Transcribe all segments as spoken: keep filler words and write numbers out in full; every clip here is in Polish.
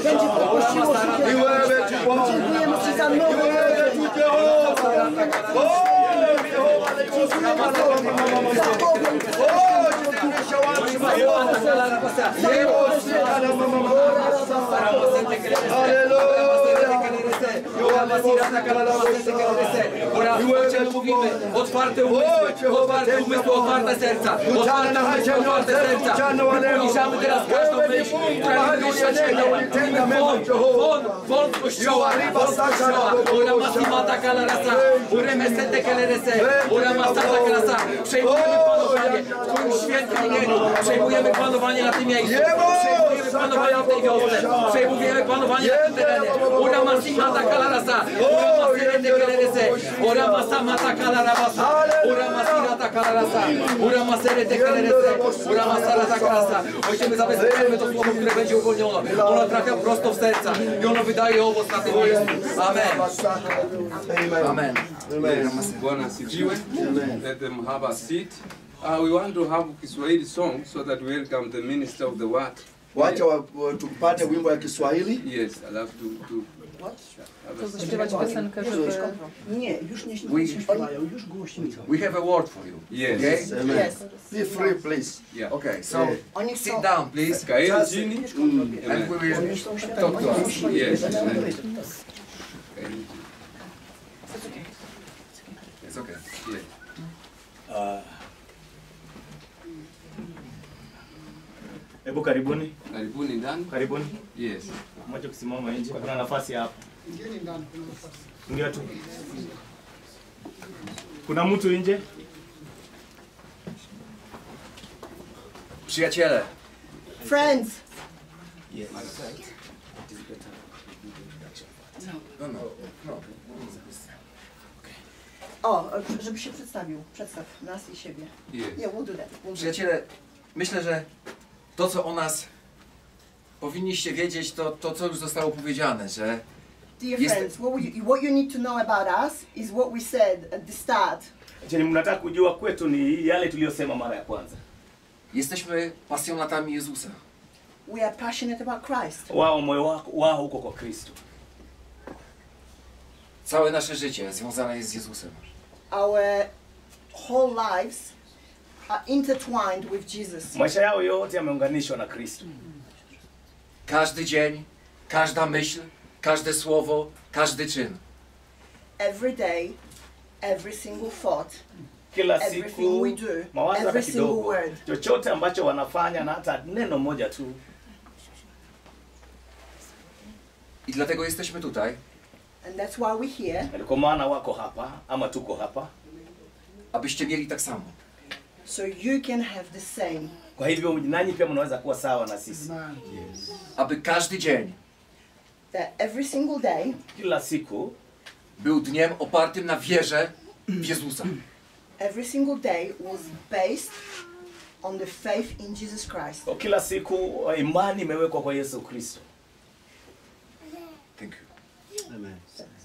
będzie podnosiło się. Dziękujemy Ci za nowe mówimy, otwarte umysły, otwarte umysły, otwarte serca, otwarte umysły, otwarte serca. Uniżamy teraz każdą myśl, która nie wyższa Ciebie. Won, won, won z Kościoła, won z Kościoła. Ura masimata kalarasa, uremesete kelerese, ura masata kalasa. Przejmujemy panowanie w Twoim świętym imieniu. Przejmujemy panowanie na tym miejscu. Przejmujemy panowanie w tej wiosce. Przejmujemy panowanie na tym terenie. Ura masimata kalarasa, ura masirete kelerese, ura masamata kalarabasa, ura masirata kalarasa, ura maserete kelerese, ura masarata kalarasa. Ojcze, my zabezpieczamy to słowo, które będzie uwolnione. Ono trafia prosto w serca i ono wydaje owoc na tym miejscu. Amen. Amen. Bwana asifiwe. Let them have a seat. Uh, we want to have Kiswahili song so that we welcome the minister of the word. Wacha tupate wimbo ya Kiswahili. Yes, I love to to. To zaśpiewać piosenkę, żeby... Nie, już nie śpiewają, już głośniej. We have a word for you. Yes. Okay? Amen. Yes. Be free, please. Yeah. Okay, so Oni sit chcą... down, please, Kaeli chini. and we will Oni są świadomi, talk to oni us. muszą Yes. It's okay. Yeah. Hebu karibuni, Karibuni ndani. karibuni. Yes. Mwache kusimama nje. Kuna nafasi hapa. Ndio tu. Kuna mtu nje? Przyjaciele, Friends, Yes. no, no, no. o, żeby się przedstawił. Przedstaw nas i siebie. Yes. Yeah, we'll do that. We'll do Przyjaciele, myślę, że to, co o nas powinniście wiedzieć, to, to co już zostało powiedziane, że Dear Jest- friends, what, we, what you need to know about us is what we said at the start. Chenye mnataka kujua kwetu ni yale tuliyosema mara ya kwanza. jesteśmy pasjonatami Jezusa. We are passionate about Christ. Wao moyo wako wao uko kwa Kristo. Całe nasze życie związane jest z Jezusem. Our whole lives are intertwined with Jesus. Maisha yao yote yameunganishwa na Kristo. Każdy dzień, każda myśl, każde słowo, każdy czyn. Every day, every single thought, Kila everything siku we do, mawazo hata every single kidogo, word. chochote ambacho wanafanya na hata neno moja tu. I dlatego jesteśmy tutaj, And that's why we're here, Na kwa maana wako hapa ama tuko hapa. abyście mieli tak samo. so you can have the same. Kwa hivyo nanyi pia mnaweza kuwa sawa na sisi. Aby każdy dzień That every single day, Kila siku był dniem opartym na wierze w Jezusa. every single day was based on the faith in Jesus Christ. Kwa kila siku imani imewekwa kwa Yesu Kristo. Thank you. Amen.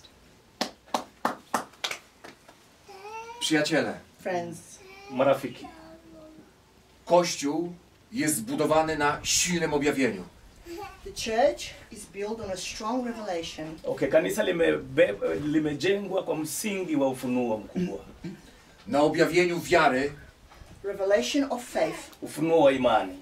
Przyjaciele, Friends, Marafiki, Kościół jest zbudowany na silnym objawieniu. the church is built on a strong revelation. okay, kanisa limebe, limejengwa kwa msingi wa ufunuo mkubwa. Na objawieniu wiary, Revelation of faith. Ufunuo wa imani.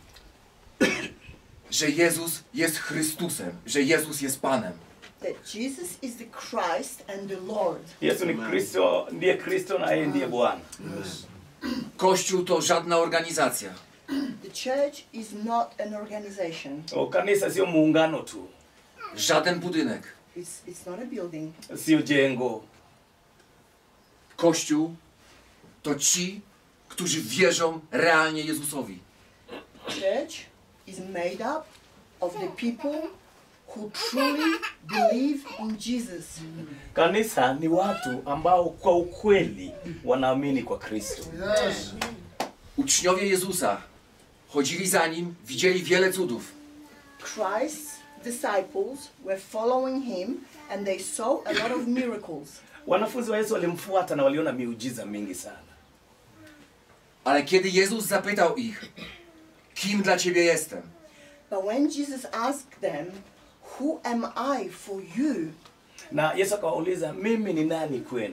że Jezus jest Chrystusem, że Jezus jest Panem. That Jesus is the Christ and the Lord. Yesu ni Kristo, ndiye Kristo na yeye ndiye Bwana. Kościół to żadna organizacja. The church is not an organization. O, kanisa sio muungano tu, Żaden budynek. It's, it's not a building. sio jengo. Kościół to ci, którzy wierzą realnie Jezusowi. Church is made up of the people who truly believe in Jesus. Kanisa ni watu ambao kwa ukweli wanaamini kwa Kristo. Uczniowie Jezusa chodzili za Nim, widzieli wiele cudów. Christ's disciples were following him and they saw a lot of miracles. Wanafunzi wa Yesu walimfuata na waliona miujiza mingi sana. Ale kiedy Jezus zapytał ich, kim dla Ciebie jestem? But when Jesus asked them, who am I for you? Na Yesu akawauliza, mimi ni nani kwenu?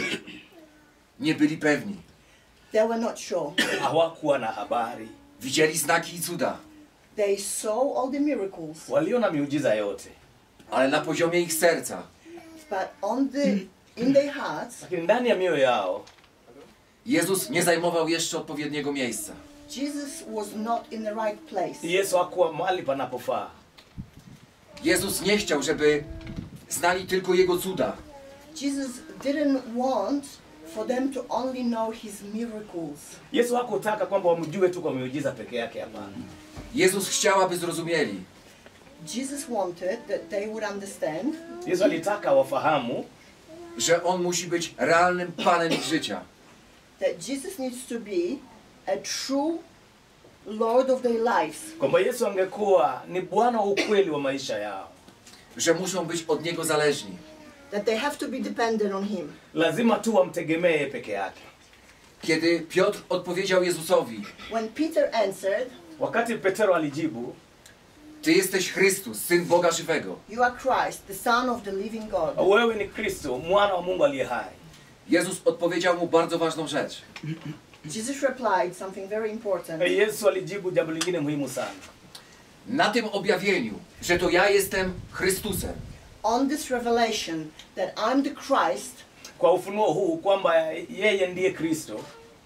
Nie byli pewni. They were not sure. Hawakuwa na habari. Widzieli znaki i cuda, They saw all the miracles, Waliona miujiza yote, ale na poziomie ich serca but on the in their hearts, lakini ndani ya mioyo yao Jezus nie zajmował jeszcze odpowiedniego miejsca. Jesus was not in the right place. Yesu hakuwa mahali panapofaa. Jezus nie chciał, żeby znali tylko Jego cuda, Jesus didn't want for them to only know his miracles. Yesu hakutaka kwamba wamjue tu kwa miujiza peke yake, hapana. Jezus chciał, aby zrozumieli, Jesus wanted that they would understand Yesu alitaka wafahamu że On musi być realnym Panem ich życia. that Jesus needs to be a true Lord of their lives. kwamba Yesu angekuwa ni Bwana wa ukweli wa maisha yao. Że muszą być od Niego zależni. That they have to be dependent on him. Lazima tu wamtegemee peke yake. Kiedy Piotr odpowiedział Jezusowi, When Peter answered, Wakati Petero alijibu, Ty jesteś Chrystus, Syn Boga żywego, "You are Christ, the Son of the living God." wewe ni Kristo, mwana wa Mungu aliye hai. Jezus odpowiedział mu bardzo ważną rzecz. Jesus replied something very important. Yesu alijibu jambo lingine muhimu sana. Na tym objawieniu, że to ja jestem Chrystusem, On this revelation that I'm the Christ, Kwa ufunuo huu kwamba yeye ndiye Kristo,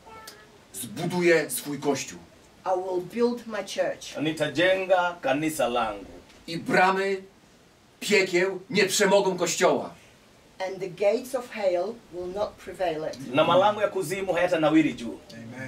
zbuduję swój Kościół. I will build my church. nitajenga kanisa langu. I bramy piekieł nie przemogą Kościoła. And the gates of hell will not prevail it. Na malango ya kuzimu hayatanawiri juu.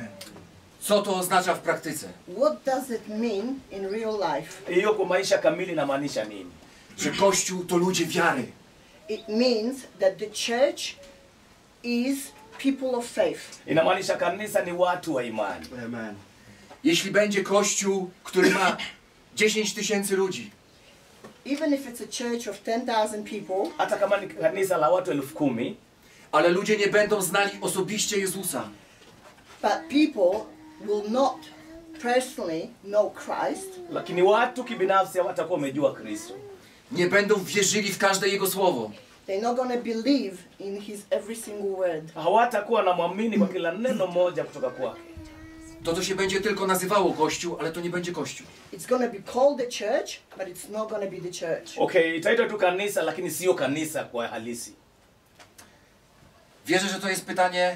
Co to oznacza w praktyce? What does it mean in real life? Hiyo kwa maisha kamili inamaanisha nini? Że Kościół to ludzie wiary. It means that the church is people of faith. Inamaanisha kanisa ni watu wa imani. Amen. Jeśli będzie Kościół, który ma dziesięć tysięcy ludzi, Even if it's a church of ten thousand people, Hata kama ni kanisa la watu elfu kumi, ale ludzie nie będą znali osobiście Jezusa, but people will not personally know Christ, lakini watu kibinafsi hawatakuwa wamejua Kristo. nie będą wierzyli w każde Jego słowo, they're not going to believe in his every single word. Hawatakuwa na mwamini kwa kila neno moja kutoka kwake. to to się będzie tylko nazywało Kościół, ale to nie będzie Kościół. It's going to be called the church, but it's not going to be the church. Okay, itaitwa tu kanisa lakini sio kanisa kwa halisi. Wierzę, że to jest pytanie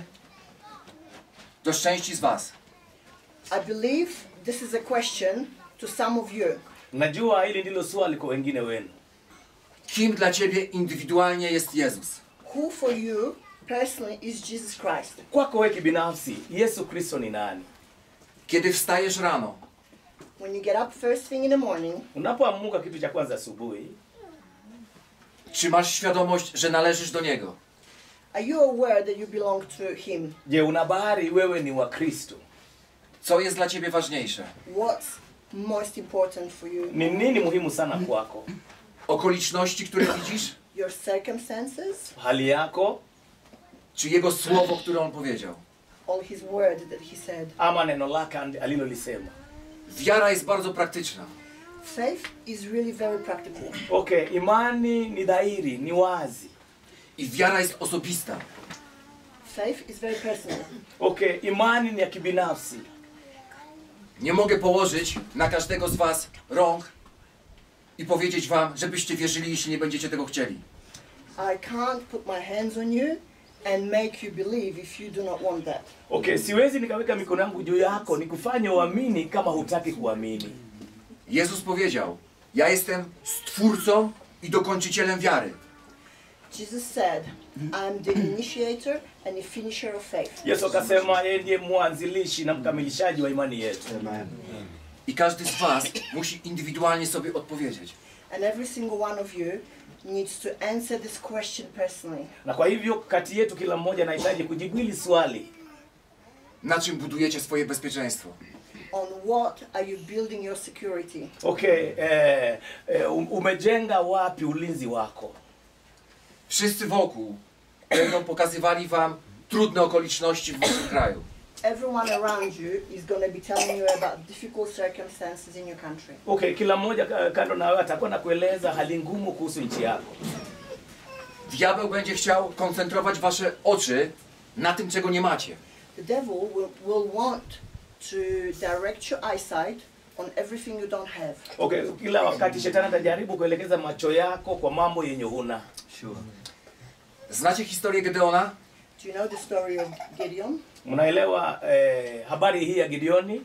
do części z was. I believe this is a question to some of you. Najua hili ndilo swali kwa wengine wenu. Kim dla ciebie indywidualnie jest Jezus? Who for you personally is Jesus Christ? Kwako wewe kibinafsi, Yesu Kristo ni nani? Kiedy wstajesz rano, When you get up first thing in the morning, Unapoamuka kitu cha kwanza asubuhi, czy masz świadomość, że należysz do Niego? are you aware that you belong to him? je, unabari wewe ni wa Kristo? Co jest dla ciebie ważniejsze? What's most important for you? Ni nini muhimu sana kwako? Okoliczności, które widzisz? Your circumstances, Hali yako Czy Jego słowo, które On powiedział? or his word that he said? ama neno lake alilolisema? Wiara jest bardzo praktyczna. Faith is really very practical. Okay, imani ni dhahiri, ni wazi. I wiara jest osobista. Faith is very personal. Okay, imani ni ya kibinafsi. Nie mogę położyć na każdego z was rąk i powiedzieć wam, żebyście wierzyli, jeśli nie będziecie tego chcieli. I can't put my hands on you and make you believe if you do not want that. Okay, siwezi nikaweka mikono yangu juu yako nikufanye uamini kama hutaki kuamini. Jezus powiedział, ja jestem stwórcą i dokończycielem wiary. Jesus said, I'm the initiator and the finisher of faith. Yesu akasema yeye ndiye mwanzilishi na mkamilishaji wa imani yetu. Amen. I każdy z was musi indywidualnie sobie odpowiedzieć. And every single one of you needs to answer this question personally. Na kwa hivyo kati yetu kila mmoja anahitaji kujibu hili swali. Na czym budujecie swoje bezpieczeństwo? On what are you building your security? Okay, eh, eh, umejenga wapi ulinzi wako? Wszyscy wokół będą pokazywali wam trudne okoliczności w waszym kraju. everyone around you is going to be telling you about difficult circumstances in your country. Okay, kila mmoja ka- kando na wewe atakuwa na kueleza hali ngumu kuhusu nchi yako. Diabeł będzie chciał koncentrować wasze oczy na tym, czego nie macie. The devil will, will want to direct your eyesight on everything you don't have. Okay, kila wakati shetani atajaribu kuelekeza macho yako kwa mambo yenye huna. Znacie historię Gedeona? Do you know the story of Gideon? Mnaelewa eh, habari hii ya Gideoni?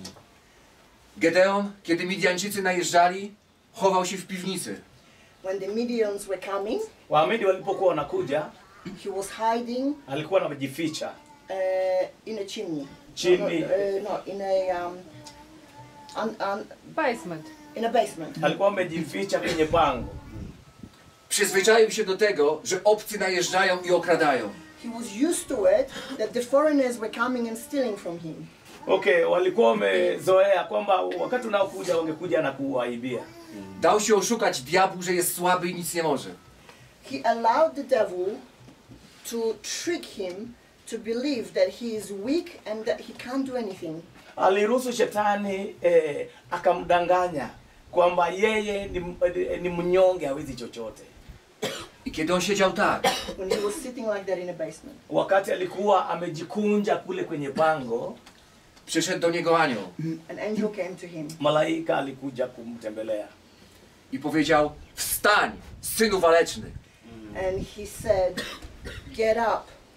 Gedeon, kiedy Midianczycy najeżdżali, chował się w piwnicy. When the Midians were coming, Waamedi walipokuwa wanakuja, he was hiding alikuwa anajificha uh, in a chimney. Chimney. No, no, uh, no in a um, un, un, Basement. in a basement. alikuwa amejificha kwenye pango. Przyzwyczaił się do tego, że obcy najeżdżają i okradają. He was used to it that the foreigners were coming and stealing from him. Okay, walikuwa wamezoea kwamba wakati unaokuja wangekuja na kuwaibia. Dał się oszukać diabłu, że jest słaby i nic nie może. He allowed the devil to trick him to believe that he is weak and that he can't do anything. Aliruhusu shetani eh, akamdanganya kwamba yeye ni, eh, ni mnyonge, hawezi chochote. I kiedy on siedział tak, When he was sitting like that in a basement. Wakati alikuwa amejikunja kule kwenye pango, przyszedł do niego anioł An angel came to him malaika alikuja kumtembelea. i powiedział: wstań, synu waleczny. and he said, "Get up,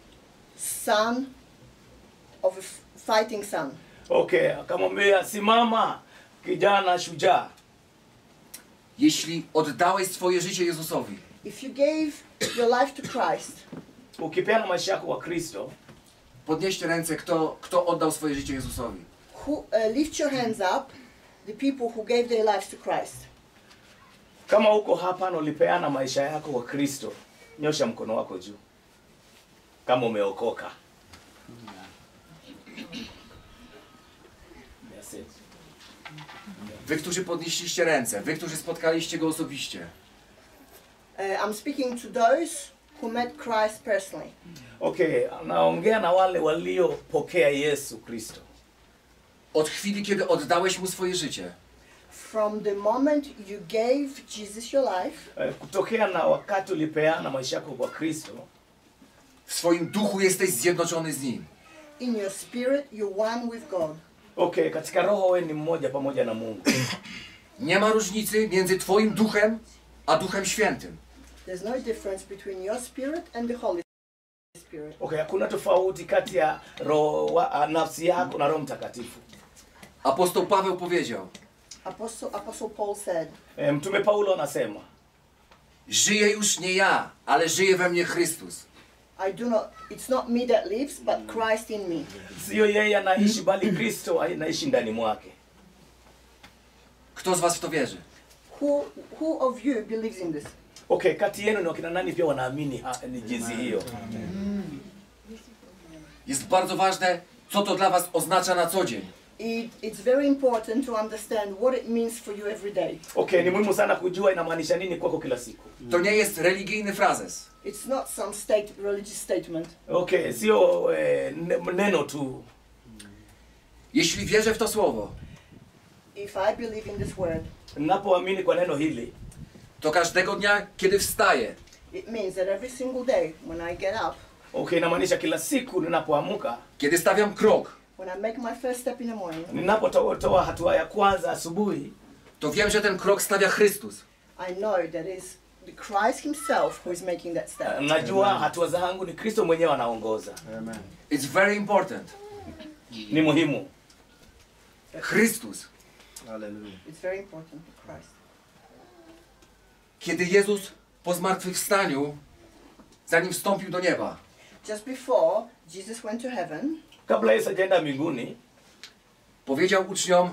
son of a f- fighting son." Okay, akamwambia simama kijana shujaa. Jeśli oddałeś swoje życie Jezusowi, If you gave your life to Christ, Ukipeana maisha yako kwa Kristo, podnieście ręce, kto, kto oddał swoje życie Jezusowi. who, uh, lift your hands up, the people who gave their lives to Christ. kama uko hapa na ulipeana maisha yako kwa Kristo, nyosha mkono wako juu. Kama umeokoka. That's it. Wy, którzy podnieśliście ręce, wy, którzy spotkaliście Go osobiście. Uh, I'm speaking to those who met Christ personally. Okay, naongea na wale waliopokea Yesu Kristo. Od chwili, kiedy oddałeś Mu swoje życie, From the moment you gave Jesus your life, Eh, Kutokea na wakati ulipeana maisha yako kwa Kristo, w swoim duchu jesteś zjednoczony z Nim. in your spirit, you're one with God. okay, katika roho wewe ni mmoja pamoja na Mungu. Nie ma różnicy między Twoim duchem a Duchem Świętym. There's no difference between your spirit and the Holy Spirit. Okay, hakuna tofauti kati ya roho wa, a, nafsi yako na Roho Mtakatifu. Apostoł Paweł powiedział: Apostle, Apostle Paul said, E, Mtume Paulo anasema, żyję już nie ja, ale żyje we mnie Chrystus. I do not, it's not me that lives, but Christ in me. sio yeye anaishi bali Kristo anaishi ndani mwake. Kto z was w to wierzy? Who, who of you believes in this? Okay, kati yenu ni wakina nani pia wanaamini ha, ni jinsi hiyo? Jest bardzo ważne, co to dla was oznacza na co dzień. It, it's very important to understand what it means for you every day. Okay, ni muhimu sana kujua inamaanisha nini kwako kila siku. To nie jest religijny frazes. It's not some state religious statement. Okay, sio eh, ne- neno tu. Jeśli wierzę w to słowo, If I believe in this word, Ninapoamini kwa neno hili, to każdego dnia, kiedy wstaję, it means that every single day when I get up, okay, inamaanisha kila siku ninapoamka, kiedy stawiam krok, when I make my first step in the morning, ninapotoa hatua ya kwanza asubuhi, to wiem, że ten krok stawia Chrystus. I know that it's the Christ himself who is making that step. najua hatua zangu ni Kristo mwenyewe anaongoza. Amen. It's very important. Ni muhimu. Chrystus. Hallelujah. It's very important, Christ. Kiedy Jezus po zmartwychwstaniu, zanim wstąpił do nieba, Just before Jesus went to heaven, Kabla Yesu hajaenda mbinguni, powiedział uczniom: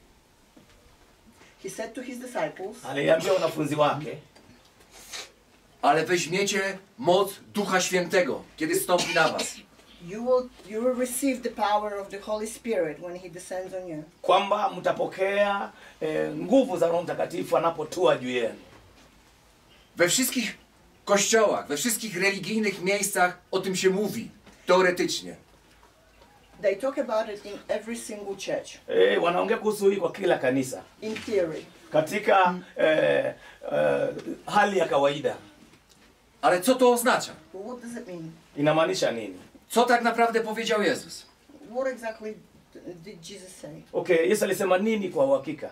he said to his disciples, aliambia wanafunzi wake, ale weźmiecie moc Ducha Świętego, kiedy stąpi na was. you will, you will receive the power of the Holy Spirit when he descends on you. kwamba mtapokea eh, nguvu za Roho Mtakatifu anapotua juu yenu. We wszystkich kościołach, we wszystkich religijnych miejscach o tym się mówi, teoretycznie. They talk about it in every single church. Eh, wanaongea kuhusu hii kwa kila kanisa. In theory. Katika eh, eh, hali ya kawaida. Ale co to oznacza? But what does it mean? Inamaanisha nini? Co tak naprawdę powiedział Jezus? What exactly did Jesus say? Okay, Yesu alisema nini kwa uhakika?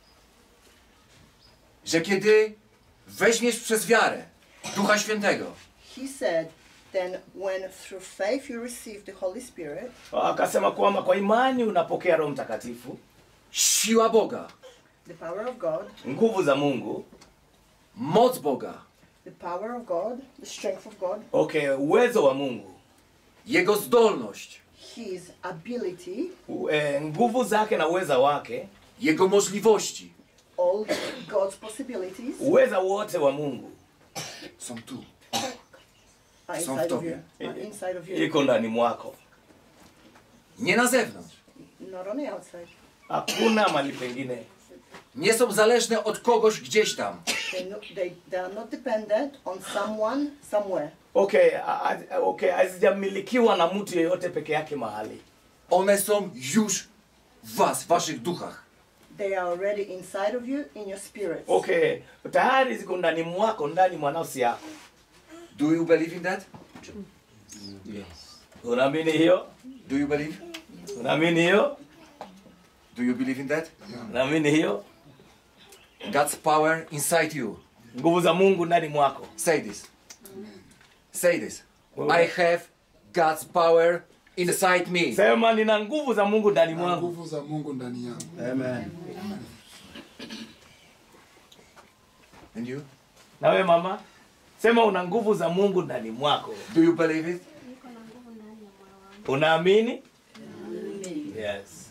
Że kiedy weźmiesz przez wiarę Ducha Świętego, He said, then when through faith you receive the Holy Spirit, Akasema kwamba kwa imani unapokea Roho Mtakatifu, siła Boga, the power of God, nguvu za Mungu, moc Boga, the power of God, the strength of God, okay, uwezo wa Mungu, Jego zdolność, His ability, u- eh, nguvu zake na uweza wake, Jego możliwości all God's possibilities uweza wote wa Mungu są tu. are Są w inside of tobie. you. Are inside of you. iko ndani mwako. Nie na zewnątrz. Not on the outside. Hakuna mali pengine. Nie są zależne od kogoś gdzieś tam. They, no, they, they are not dependent on someone somewhere. Okay, a- a- okay, hazijamilikiwa na mtu yeyote peke yake mahali. One są już w was, w waszych duchach. They are already inside of you, in your spirits. Okay, tayari ziko ndani mwako, ndani mwa nafsi yako. Do you believe in that? Unaamini hiyo? Do you believe? Unaamini hiyo? Do you believe in that? Unaamini hiyo? God's power inside you. Nguvu za Mungu ndani mwako. Say this. Say this. I have God's power inside me. Sema nina nguvu za Mungu ndani Na mwangu. nguvu za Mungu ndani yangu. Amen. And you? Na wewe mama? Sema una nguvu za Mungu ndani mwako. Do you believe it? Unaamini? Yes.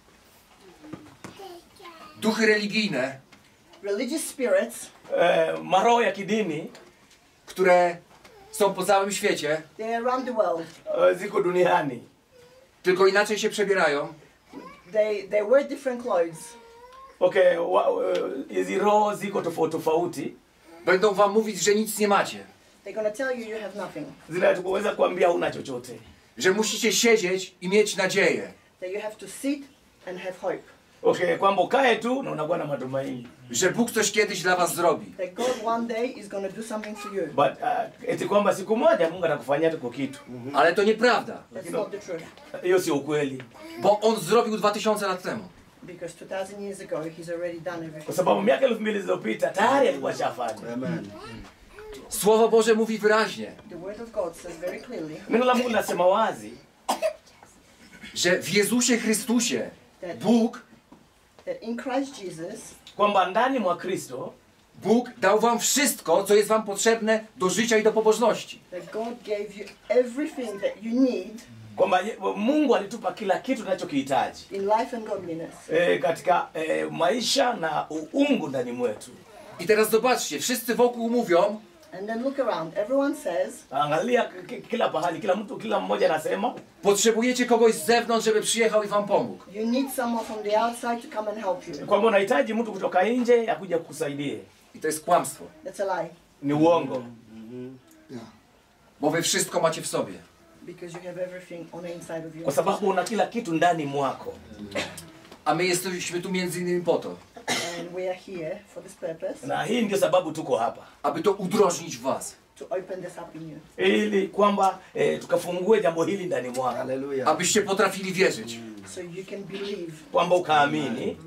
Duchy religijne, Religious spirits, Eh, maroho ya kidini które są po całym świecie, they are around the world. eh, ziko duniani. tylko inaczej się przebierają, They, they wear different clothes. Okay, wa- eh, hizi roho ziko tofauti tofauti. będą wam mówić, że nic nie macie. They're going to tell you you have nothing. Zinaweza kuambia huna chochote. Że musicie siedzieć i mieć nadzieję. That you have to sit and have hope. Okay, kwamba ukae tu na unakuwa na matumaini. Że Bóg coś kiedyś dla was zrobi. That God one day is going to do something for you. But uh, eti kwamba siku moja Mungu atakufanyia tuko kitu. Ale to nieprawda. That's not the truth. Hiyo sio ukweli. Bo On zrobił dwa tysiące lat temu. Because two thousand years ago, He's already done Kwa everything. sababu miaka elfu mbili zilizopita tayari alikuwa shafanya. Amen. Słowo Boże mówi wyraźnie, The Word of God says very clearly Neno la Mungu linasema wazi że w Jezusie Chrystusie Bóg, that in Christ Jesus, kwamba ndani mwa Kristo Bóg dał wam wszystko, co jest wam potrzebne do życia i do pobożności. that God gave you everything that you need kwamba ye- Mungu alitupa kila kitu tunachokihitaji in life and godliness. e, katika e, maisha na uungu ndani mwetu. I teraz zobaczcie, wszyscy wokół mówią, And then look around. Everyone says, Angalia k- kila pahali, kila mtu, kila mmoja anasema potrzebujecie kogoś z zewnątrz, żeby przyjechał i wam pomógł. you need someone from the outside to come and help you. kwamba unahitaji mtu kutoka nje akuja kukusaidie. I to jest kłamstwo, That's a lie. Ni uongo, Yeah. bo wy wszystko macie w sobie. Because you have everything on the inside of you. kwa sababu una kila kitu ndani mwako. A my jesteśmy tu między innymi po to, And we are here for this purpose, Na hii ndio sababu tuko hapa, aby to udrożnić w was. to open this up in you. ili kwamba e, tukafungue jambo hili ndani mwako, Hallelujah. Abyście potrafili wierzyć So you can believe kwamba ukaamini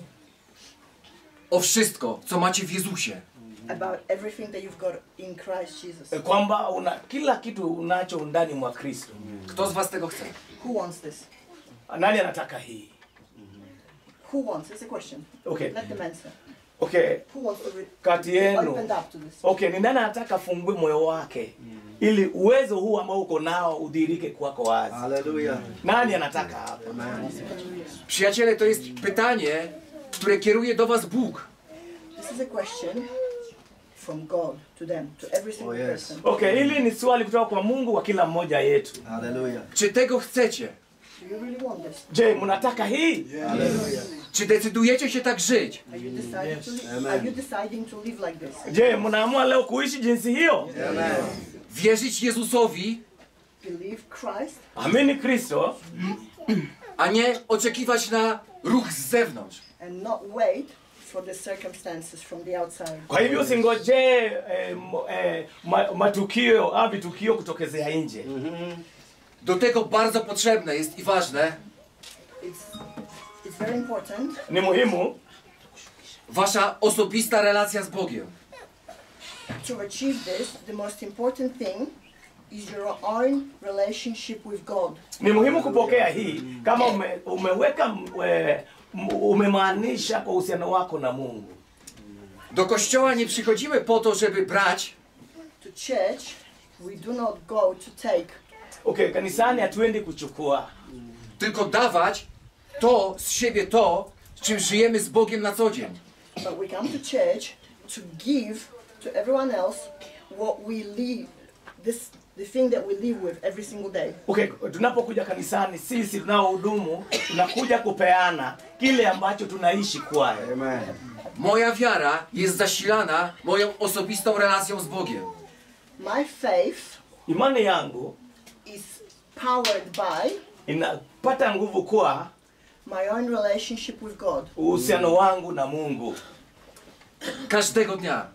o wszystko, co macie w Jezusie. about everything that you've got in Christ Jesus. e, kwamba una kila kitu unacho ndani mwa Kristo. Kto z was tego chce? Who wants this? Nani anataka hii? Who wants? It's a question. Okay, Let them answer. okay, Who wants to re- kati be yenu opened up to this? okay, ni nani anataka afungue moyo wake ili uwezo huu ambao uko nao udhihirike kwako wazi? Hallelujah. Nani anataka hapa? Przyjaciele, to jest pytanie, które kieruje do was Bóg. This is a question from God to them, to every single Oh, yes. person. Okay, hili ni swali kutoka kwa Mungu kwa kila mmoja yetu. Hallelujah. Czy tego chcecie? Do you really want this? Je, mnataka hii? Hallelujah. Czy decydujecie się tak żyć? Are you deciding to live? Amen. Are you deciding to live like this? Je, mnaamua leo kuishi jinsi hiyo? Amen. Wierzyć Jezusowi, Believe Christ Amini Kristo a nie oczekiwać na ruch z zewnątrz. and not wait for the circumstances from the outside. Kwa hivyo usingojee eh, mo- eh, ma, matukio au vitukio kutokezea nje. Do tego bardzo potrzebne jest i ważne It's, it's very important Ni muhimu wasza osobista relacja z Bogiem. to achieve this. The most important thing is your own relationship with God. ni muhimu kupokea hii kama ume, umeweka m- eh, m- umemaanisha kwa uhusiano wako na Mungu. Do kościoła nie przychodzimy po to, żeby brać, To church, we do not go to take, Okay, kanisani hatuendi kuchukua, tylko dawać to z siebie to, z czym żyjemy z Bogiem na co dzień. but we come to church to give to everyone else what we live, this the thing that we live with every single day. okay, tunapokuja kanisani sisi tunaohudumu tunakuja kupeana kile ambacho tunaishi kwayo. Amen. Moja wiara jest zasilana moją osobistą relacją z Bogiem. My faith Imani yangu is powered by inapata nguvu kwa my own relationship with God. uhusiano wangu na Mungu Każdego dnia.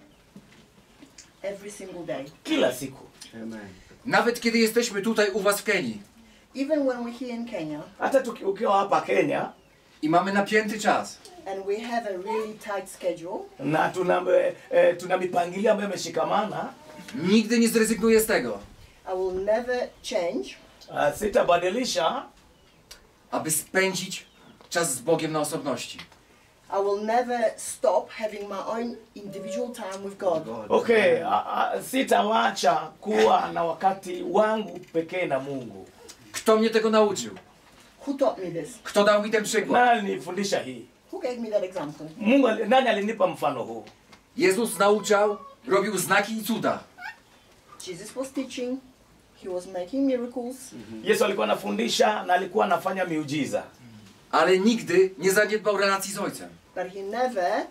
Every single day. kila siku. Amen. Nawet kiedy jesteśmy tutaj u was w Kenii Even when we're here in Kenya Hata tuki- ukiwa hapa Kenya i mamy napięty czas, and we have a really tight schedule, na tuna, e, e, tuna mipangilio ambayo imeshikamana, nigdy nie zrezygnuję z tego, I will never change uh, sitabadilisha aby spędzić czas z Bogiem na osobności. I will never stop having my own individual time with God. Okay, a, a, sitawacha kuwa na wakati wangu pekee na Mungu. Kto mnie tego nauczył? Who taught me this? Kto dał mi ten przykład? Nani nifundisha hii? Who gave me that example? Mungu ali- nani alinipa mfano huu? Jezus nauczał, robił znaki i cuda. Jesus was teaching, he was making miracles, Yesu alikuwa anafundisha na alikuwa anafanya miujiza, Ale nigdy nie zaniedbał relacji z Ojcem. but he never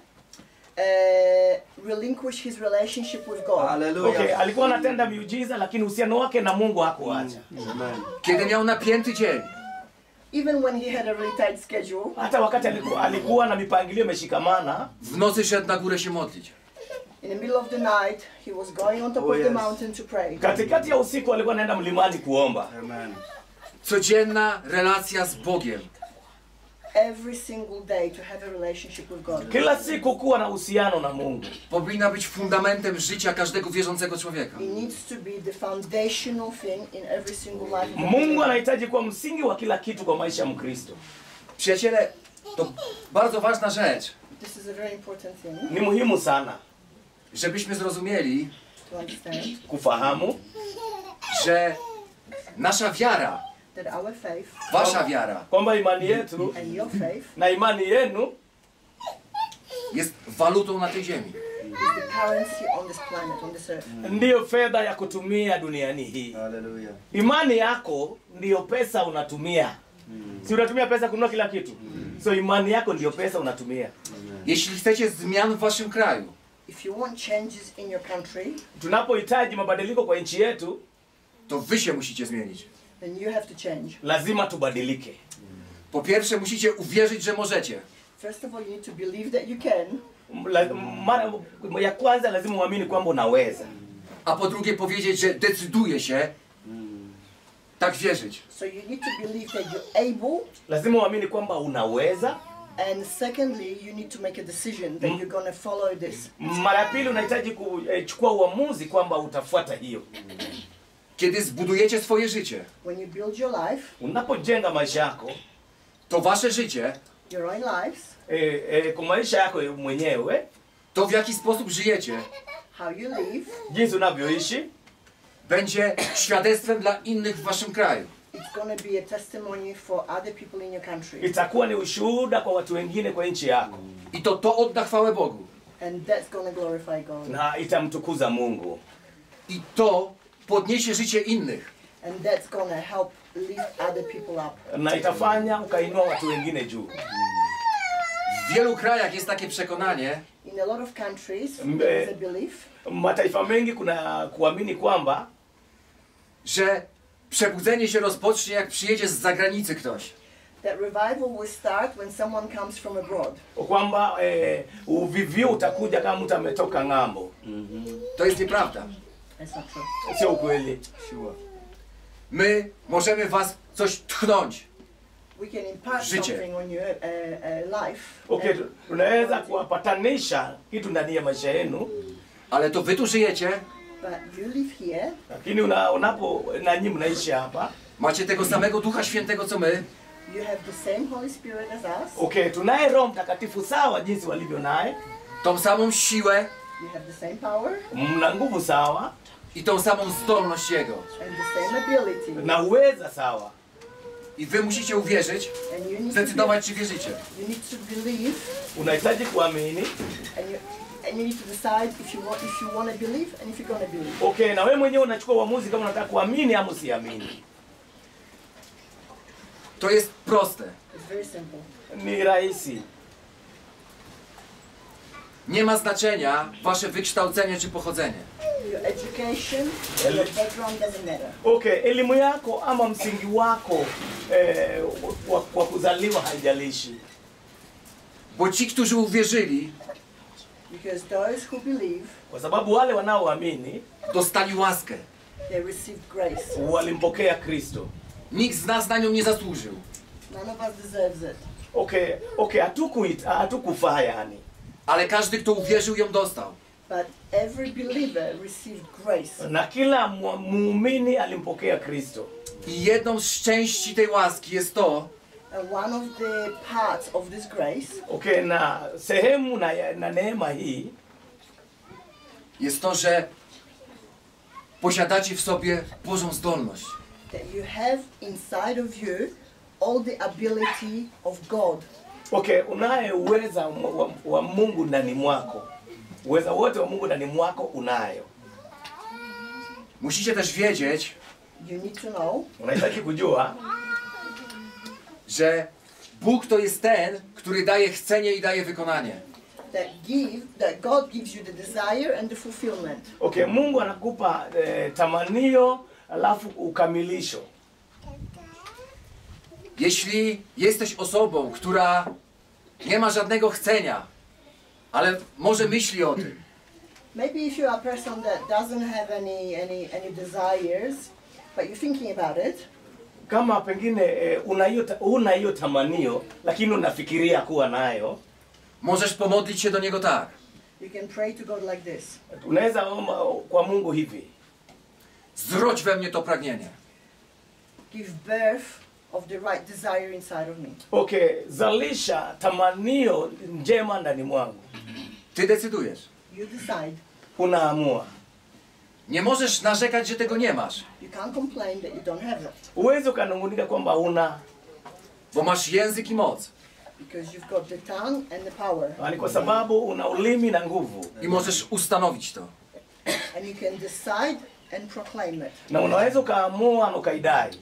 uh, relinquished his relationship with God. Hallelujah. okay, alikuwa anatenda miujiza lakini uhusiano wake na Mungu hakuacha. Amen. Kiedy miał napięty dzień, Even when he had a really tight schedule, Hata wakati alikuwa, alikuwa na mipangilio imeshikamana, w nocy szedł na górę się modlić. in the middle of the night, he was going on top Oh, of the yes. mountain to pray. katikati ya usiku alikuwa anaenda mlimani kuomba. Amen. Codzienna relacja z Bogiem. Every single day to have a relationship with God. Kila siku kuwa na uhusiano na Mungu. Powinna być fundamentem życia każdego wierzącego człowieka. It needs to be the foundational thing in every single life. of a Mungu believer. anahitaji kuwa msingi wa kila kitu kwa maisha ya Mkristo. Przyjaciele, to bardzo ważna rzecz, This is a very important thing Ni muhimu sana żebyśmy zrozumieli, to understand, kufahamu że nasza wiara, that our faith wasza wiara kwamba imani yetu and your faith na imani yenu jest walutą na tej ziemi. is the currency on this planet, on this earth. ndiyo fedha ya kutumia duniani hii. Hallelujah. Imani yako ndiyo pesa unatumia. Si unatumia pesa kununua kila kitu? So imani yako ndiyo pesa unatumia. Jeśli chcecie zmian w waszym kraju, If you want changes in your country, Tunapohitaji mabadiliko kwa nchi yetu, to wy się musicie zmienić. then you have to change. lazima tubadilike. Po pierwsze, musicie uwierzyć, że możecie. First of all, you need to believe that you can. La, mara, ya kwanza lazima uamini kwamba unaweza. A po drugie, powiedzieć, że decyduje się tak wierzyć. So you need to believe that you're able. Lazima uamini kwamba unaweza. And secondly, you need to make a decision that you're going to follow this. Mara ya pili unahitaji kuchukua uamuzi kwamba utafuata hiyo. Kiedy zbudujecie swoje życie, When you build your life, Unapojenga maisha yako, to wasze życie, your own lives, e, e, kwa maisha yako mwenyewe, to w jaki sposób żyjecie, how you live, jinsi unavyoishi, będzie świadectwem dla innych w waszym kraju. it's going to be a testimony for other people in your country. itakuwa ni ushuhuda kwa watu wengine kwa nchi yako, I to to odda chwałę Bogu. And that's going to glorify God. na itamtukuza Mungu, I to podniesie życie innych. And that's going to help lift other people up. na itafanya ukainua watu wengine juu. W wielu krajach jest takie przekonanie, In a lot of countries, Mbe- there is a belief Mataifa mengi kuna kuamini kwamba że przebudzenie się rozpocznie, jak przyjedzie z zagranicy ktoś. that revival will start when someone comes from abroad. kwamba eh, uvivio utakuja kama mtu ametoka ng'ambo. To jest nieprawda. That's not true. Sio ukweli. My możemy was coś tchnąć. We can impart Życie. something on your uh, uh, life. Okay, and- tunaweza kuwapatanisha kitu ndani ya maisha yenu, Ale to wy tu żyjecie, But you live here. lakini una, unapo na nyinyi mnaishi hapa. macie tego samego Ducha Świętego co my. You have the same Holy Spirit as us. Okay, tunaye Roho Mtakatifu sawa jinsi walivyo naye. Tą samą siłę You have the same power Mna nguvu sawa i tą samą zdolność Jego. and the same ability. na uweza sawa. I wy musicie uwierzyć, And you need to, zdecydować czy wierzycie. be, you need to believe, Unahitaji kuamini. and you and you need to decide if you want if you want to believe and if you're going to believe. Okay, na wewe mwenyewe unachukua uamuzi kama unataka kuamini ama usiamini. To jest proste. It's very simple. Ni rahisi. Nie ma znaczenia wasze wykształcenie czy pochodzenie. Your education and your background doesn't matter. Okay, elimu yako ama msingi wako eh, wa, wa kuzaliwa haijalishi. Bo ci, którzy uwierzyli, Because those who believe, Kwa sababu wale wanaoamini dostali łaskę. they received grace. walimpokea Kristo. Nikt z nas na nią nie zasłużył. None of us deserves it. Okay, okay, hatukuit hatukufaa yani. Ale każdy, kto uwierzył, ją dostał. But every believer received grace. Na kila mu- muumini alimpokea Kristo. I jedną z części tej łaski jest to, And one of the parts of this grace Okay, na sehemu na, na neema hii jest to, że posiadacie w sobie Bożą zdolność. that you have inside of you all the ability of God. okay, unaye uweza wa, wa, wa Mungu ndani mwako. Uweza wote wa Mungu ndani mwako unayo. Musicie też wiedzieć, You need to know Unahitaji kujua że Bóg to jest ten, który daje chcenie i daje wykonanie. that give that God gives you the desire and the fulfillment. okay, Mungu anakupa eh, tamanio alafu ukamilisho. Jeśli jesteś osobą, która nie ma żadnego chcenia, ale może myśli o tym, Maybe if you're a person that doesn't have any any any desires, but you're thinking about it, Kama pengine eh, una hiyo ta- una hiyo tamanio lakini unafikiria kuwa nayo, możesz pomodlić się do Niego tak. you can pray to God like this. unaweza omba kwa Mungu hivi: Zrodź we mnie to pragnienie. Give birth of the right desire inside of me. okay, zalisha tamanio njema ndani mwangu. Ty decydujesz. You decide. Unaamua. Nie możesz narzekać, że tego nie masz, You can't complain that you don't have it Uwezi ukanungunika kwamba una, bo masz język i moc. because you've got the tongue and the power, ni kwa sababu una ulimi na nguvu, I możesz ustanowić to. and you can decide and proclaim it. na unaweza ukaamua na ukaidai.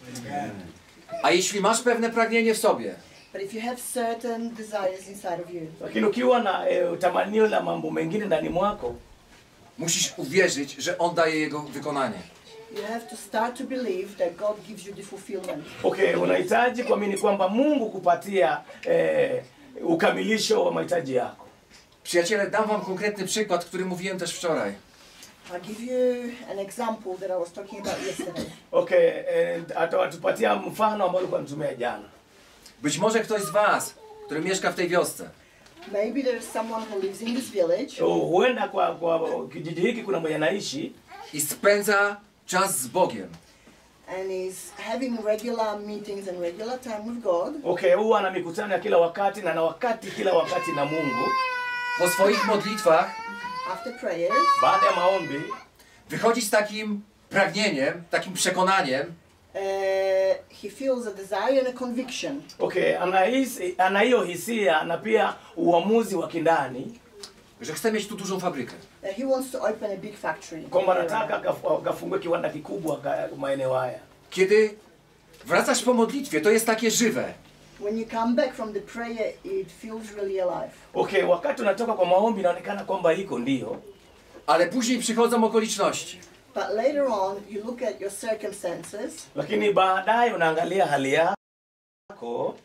A jeśli masz pewne pragnienie w sobie, But if you have certain desires inside of you, Lakini ukiwa na e, tamanio la mambo mengine ndani mwako, musisz uwierzyć, że On daje jego wykonanie. you have to start to believe that God gives you the fulfillment. okay, unahitaji kuamini kwamba Mungu kupatia e, ukamilisho wa mahitaji yako. Przyjaciele, dam wam konkretny przykład, który mówiłem też wczoraj. I'll give you an example that I was talking about yesterday. Okay, e, atawatupatia mfano ambao alikuwa anatumia jana. Być może ktoś z was, który mieszka w tej wiosce, Maybe there's someone who lives in this village So, huenda kwa, kwa kijiji hiki kuna mmoja anaishi i spędza czas z Bogiem. and is having regular meetings and regular time with God. okay, huwa ana mikutano ya kila wakati na na wakati kila wakati na Mungu. Po swoich modlitwach After prayers, Baada ya maombi wychodzi z takim pragnieniem, takim przekonaniem, uh, he feels a desire and a conviction okay, anahisi ana hiyo hisia na pia uamuzi wa kindani że chce mieć tu dużą fabrykę. that he wants to open a big factory. kwamba anataka kaf- kafungue kiwanda kikubwa ka- maeneo haya. Kiedy wracasz po modlitwie, to jest takie żywe. When you come back from the prayer, it feels really alive. Okay, wakati unatoka kwa maombi inaonekana kwamba iko ndio, Ale później przychodzą okoliczności. But later on, you look at your circumstances lakini baadaye unaangalia hali yako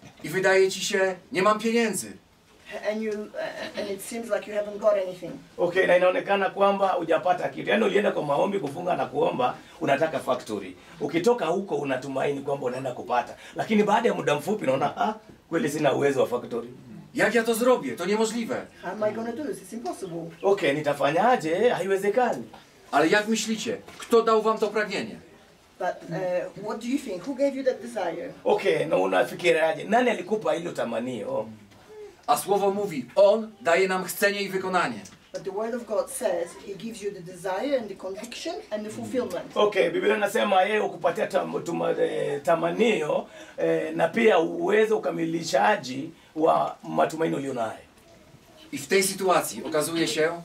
i wydaje ci się, nie mam pieniędzy. And you uh, and it seems like you haven't got anything. Okay, na inaonekana kwamba hujapata kitu. Yaani ulienda kwa maombi kufunga na kuomba, unataka factory. Ukitoka huko unatumaini kwamba unaenda kupata. Lakini baada ya muda mfupi unaona ah, kweli sina uwezo wa factory. Jak ja to zrobię? To niemożliwe. How am I going to do this? It's impossible. Okay, nitafanyaje? Haiwezekani. Ale jak myślicie, kto dał wam to pragnienie? But uh, what do you think? Who gave you that desire? Okay, na unafikiriaje? Nani alikupa hilo tamanio? A słowo mówi, on daje nam chcenie i wykonanie. But the word of God says he gives you the desire and the conviction and the fulfillment. Okay, Biblia inasema yeye ukupatia tam, tuma, eh, tamanio eh, na pia uwezo ukamilishaji wa matumaini ulionayo. I w tej sytuacji okazuje się,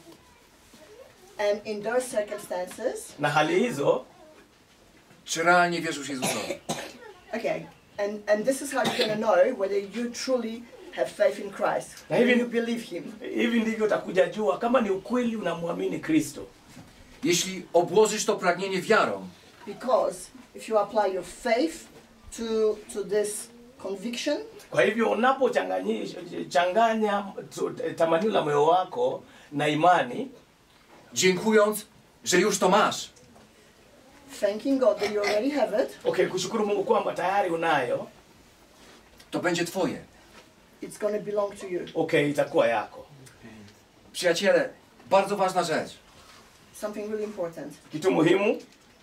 And in those circumstances, na hali hizo, czy realnie wierzysz Jezusowi. okay, and and this is how you're going to know whether you truly have faith in Christ. Na When hivi- you believe him. hivi ndivyo utakuja jua kama ni ukweli unamwamini Kristo. Jeśli obłożysz to pragnienie wiarą, Because if you apply your faith to to this conviction, Kwa hivyo unapochanganya tu- tamanio la moyo wako na imani, dziękując, że już to masz, thanking God that you already have it, okay, kushukuru Mungu kwamba tayari unayo, to będzie twoje. it's going to belong to you. okay, itakuwa yako. Przyjaciele, bardzo ważna rzecz. Something really important. Kitu muhimu,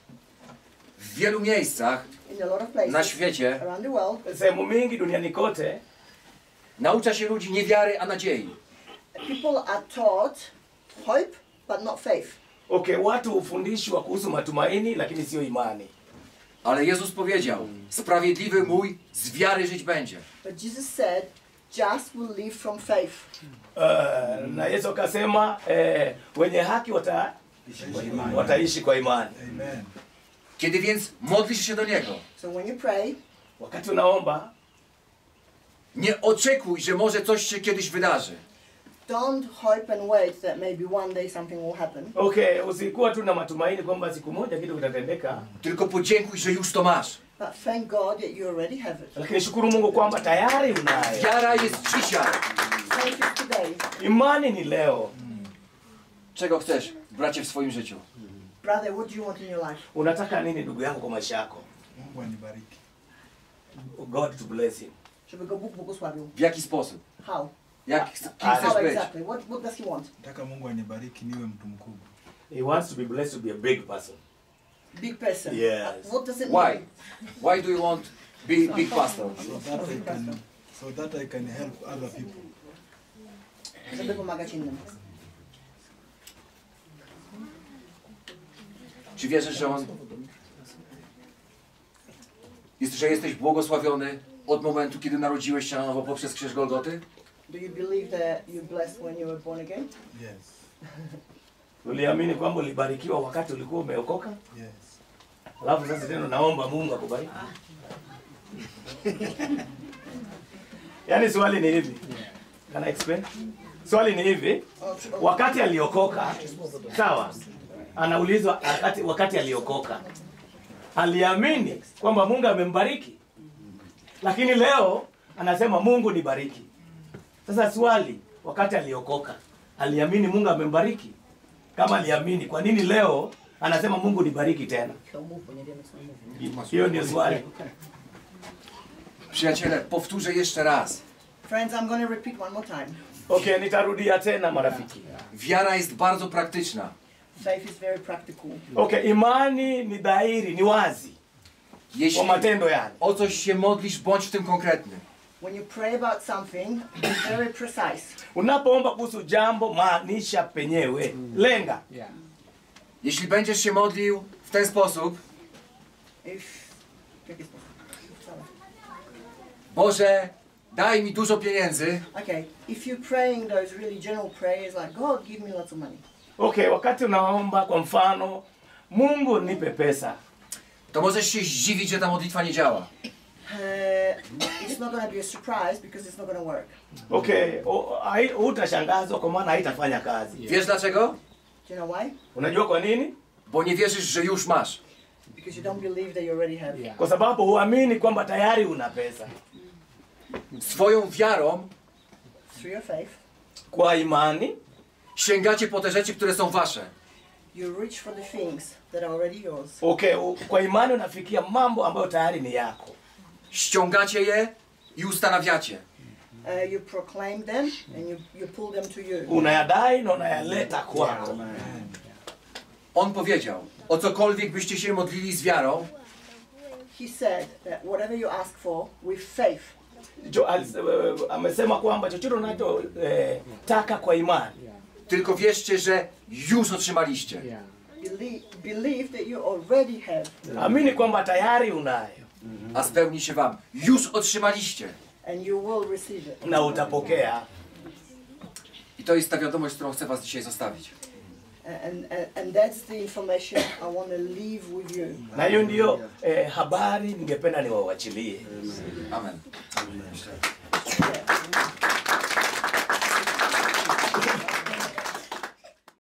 W wielu miejscach In a lot of places na świecie around the world, sehemu mingi duniani kote, naucza się ludzi niewiary, a nadziei. people are taught hope but not faith. okay, watu hufundishwa kuhusu matumaini lakini sio imani. Ale Jezus powiedział, sprawiedliwy mój z wiary żyć będzie. But Jesus said, just will live from faith. Uh, na Yesu akasema eh, wenye haki wata, wataishi kwa imani. Kiedy więc modlisz się do Niego, So when you pray, Wakati unaomba, nie oczekuj, że może coś się kiedyś wydarzy. don't hope and wait that maybe one day something will happen. okay, usikuwa tu na matumaini kwamba siku moja kitu kitatendeka, Tylko podziękuj, że już to masz. But thank God that you already have it. lakini shukuru Mungu kwamba tayari unayo. Wiara jest dzisiaj. Faith is today. Imani ni leo. Czego chcesz, bracie, w swoim życiu? Brother, what do you want in your life? Unataka nini ndugu yangu kwa maisha yako? Mungu anibariki. God to bless him. Żeby go Bóg błogosławił. W jaki sposób? How? Jak, kim A- chcesz How być? exactly? What, what does he want? Nataka Mungu anibariki niwe mtu mkubwa. He wants to be blessed to be a big person. Big person. Yes. Uh, What does it Why? mean? Why do you want be big pastor? So that I can so that I can help other people. Żeby pomagać innym. Czy wierzysz, że on jest, że jesteś błogosławiony od momentu, kiedy narodziłeś się na nowo poprzez krzyż Golgoty? Do you believe that you're blessed when you were born again? Yes. Uliamini kwamba ulibarikiwa wakati ulikuwa umeokoka? Yes. Alafu sasa tena naomba Mungu akubariki. Yaani swali ni hivi. Can I explain? Swali ni hivi. Wakati aliokoka, sawa? Anaulizwa wakati wakati aliokoka. Aliamini kwamba Mungu amembariki. Lakini leo anasema Mungu nibariki. Sasa swali, wakati aliokoka, aliamini Mungu amembariki? Kama aliamini, kwa nini leo anasema Mungu nibariki tena? Hiyo ndio swali. Przyjaciele, powtórzę jeszcze raz. Friends, I'm going to repeat one more time. Okay, nitarudia tena marafiki. Wiara jest bardzo praktyczna. Faith is very practical. Okay, imani ni dhahiri, ni wazi. Jeśli Kwa matendo yani. o coś się modlisz, bądź w tym konkretny. When you pray about something, be very precise. Unapoomba kuhusu jambo, maanisha penyewe. Lenga. Jeśli będziesz się modlił w ten sposób, If Boże, daj mi dużo pieniędzy, Okay, if you're praying those really general prayers like, God, give me lots of money. Okay, wakati unaomba kwa mfano, Mungu nipe pesa. to możesz się zdziwić, że ta modlitwa nie działa. Uh, it's not going to be a surprise because it's not going to work. Okay, o- hai- utashangazwa kwa maana haitafanya kazi. Wiesz dlaczego? Do you know why? Unajua kwa nini? Bo nie wierzysz, że już masz. Because you don't believe that you already have. Kwa sababu huamini kwamba tayari una pesa. Swoją wiarą through your faith, Kwa imani sięgacie po te rzeczy, które są wasze. you reach for the things that are already yours. okay, u- kwa imani unafikia mambo ambayo tayari ni yako. Ściągacie je i ustanawiacie. Uh, you proclaim them and you, you pull them to you. Unayadai na unayaleta kwako. On powiedział, o cokolwiek byście się modlili z wiarą, He said that whatever you ask for with faith, Jo, alis, eh, amesema kwamba chochote unacho eh, taka kwa imani, tylko wierzcie, że już otrzymaliście. believe, believe that you already have, amini kwamba tayari unayo A spełni się wam. Już otrzymaliście. and you will receive it. na utapokea. I to jest ta wiadomość, którą chcę was dzisiaj zostawić. And, and, and that's the information I want to leave with you. Na hiyo ndiyo eh, habari ningependa niwawachilie. Amen.